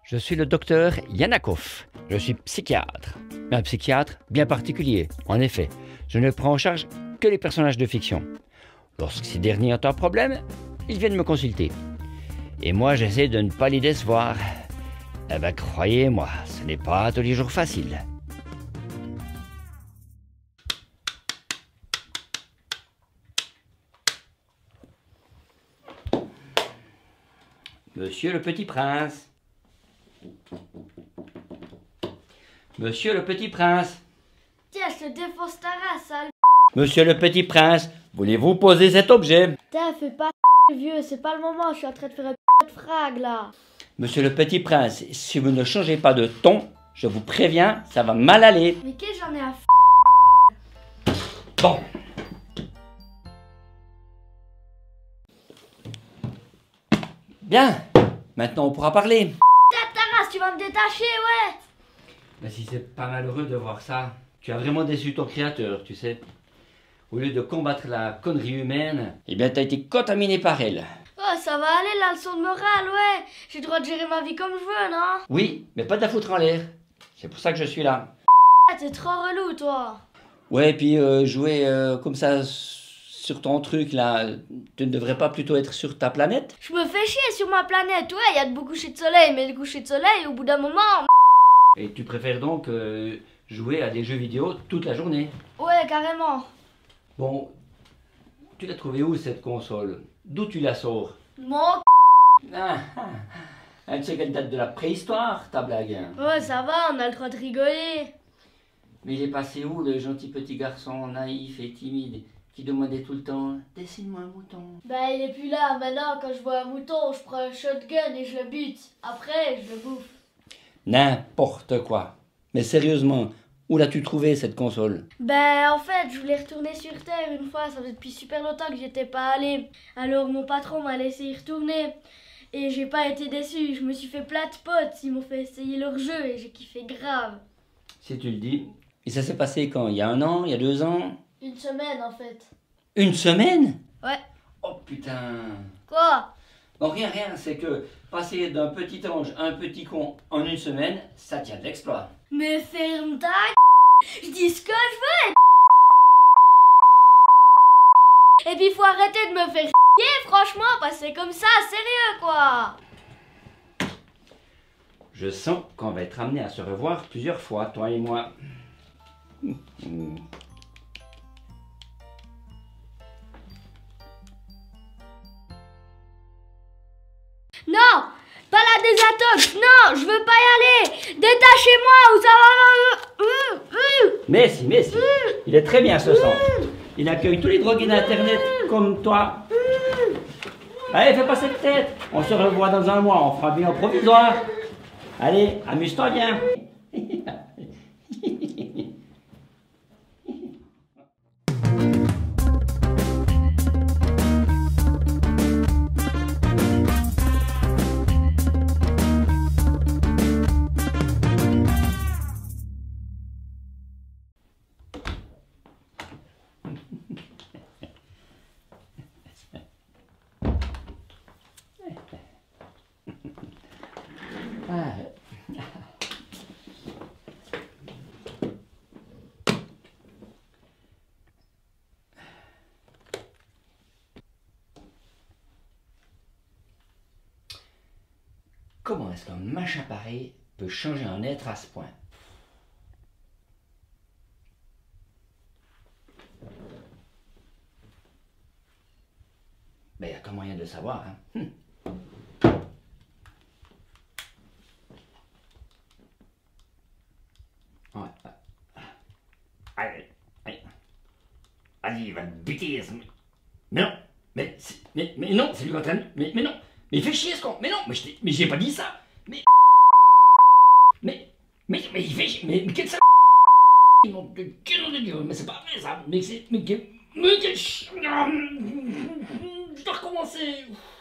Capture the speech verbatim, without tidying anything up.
Je suis le docteur Yanakov. Je suis psychiatre. Un psychiatre bien particulier. En effet, je ne prends en charge que les personnages de fiction. Lorsque ces derniers ont un problème, ils viennent me consulter. Et moi, j'essaie de ne pas les décevoir. Eh ben, croyez-moi, ce n'est pas tous les jours facile. Monsieur le petit prince. Monsieur le petit prince. Tiens, je te défonce ta race, sale. Monsieur le petit prince, voulez-vous poser cet objet? Tiens, fais pas vieux, c'est pas le moment, je suis en train de faire un de frag là. Monsieur le petit prince, si vous ne changez pas de ton, je vous préviens, ça va mal aller. Mais qu'est-ce que j'en ai à f... Bon. Bien, maintenant on pourra parler. Tiens, ta race, tu vas me détacher, ouais. Mais si c'est pas malheureux de voir ça, tu as vraiment déçu ton créateur, tu sais. Au lieu de combattre la connerie humaine, eh bien t'as été contaminé par elle. Oh, ça va aller, la leçon de morale, ouais. J'ai le droit de gérer ma vie comme je veux, non? Oui, mais pas de la foutre en l'air. C'est pour ça que je suis là. Ah, t'es trop relou, toi. Ouais, et puis euh, jouer euh, comme ça sur ton truc là, tu ne devrais pas plutôt être sur ta planète? Je me fais chier sur ma planète, ouais, il y a de beaux couchers de soleil, mais les couchers de soleil, au bout d'un moment... Et tu préfères donc euh, jouer à des jeux vidéo toute la journée? Ouais, carrément. Bon, tu l'as trouvée où cette console? D'où tu la sors? Mon Ah, ah, ah, tu sais qu'elle date de la préhistoire, ta blague. Ouais, ça va, on a le droit de rigoler. Mais il est passé où le gentil petit garçon naïf et timide qui demandait tout le temps « Dessine-moi un mouton ». Bah, il est plus là. Maintenant, quand je vois un mouton, je prends un shotgun et je le bute. Après, je le bouffe. N'importe quoi. Mais sérieusement, où l'as-tu trouvé cette console? Ben, en fait, je voulais retourner sur Terre une fois. Ça faisait depuis super longtemps que j'étais pas allée. Alors, mon patron m'a laissé y retourner. Et j'ai pas été déçue. Je me suis fait plein de potes. Ils m'ont fait essayer leur jeu et j'ai kiffé grave. Si tu le dis. Et ça s'est passé quand? Il y a un an? Il y a deux ans? Une semaine, en fait. Une semaine? Ouais. Oh putain. Quoi? Bon, rien, rien, c'est que passer d'un petit ange à un petit con en une semaine, ça tient de l'exploit. Mais ferme ta je dis ce que je veux. Et puis faut arrêter de me faire chier, franchement, parce que c'est comme ça, sérieux quoi. Je sens qu'on va être amené à se revoir plusieurs fois, toi et moi. Non, pas la désintox, non, je veux pas y aller. Détachez-moi ou ça va... Mais si, mais si, il est très bien ce sang. Il accueille tous les drogués d'internet comme toi. Allez, fais pas cette tête. On se revoit dans un mois, on fera bien au provisoire. Allez, amuse-toi bien. Comment est-ce qu'un machin pareil peut changer un être à ce point? Ben, il n'y a qu'un moyen de le savoir, hein. Hum. Ouais, ouais. Allez, allez. Allez, il va te buter. Mais non, mais, mais, mais non, c'est lui qui est en train de... Mais, mais non. Mais il fait chier ce con. Mais non, mais je mais j'ai pas dit ça. Mais mais mais mais il fait chier. Mais, mais quel ça. Nom de Dieu, nom de Dieu. Mais c'est pas vrai ça. Mais c'est mais quel mais quel je dois recommencer.